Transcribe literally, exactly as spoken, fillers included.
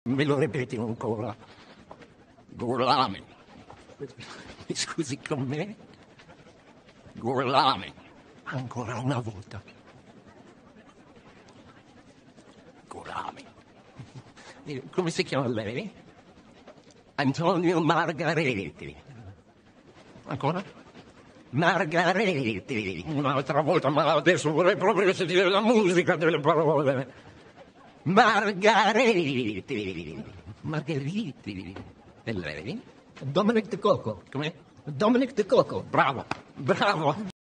Me lo ripeti ancora. Gaulamy. Mi scusi con me? Gaulamy. Ancora una volta. Gaulamy. Come si chiama lei? Antonio Margariti. Ancora? Margariti. Un'altra volta, ma adesso vorrei proprio sentire la musica delle parole. Margariti. Margheriti. E lei? Dominique tikoko. Come? Dominique tikoko. Bravo, bravo.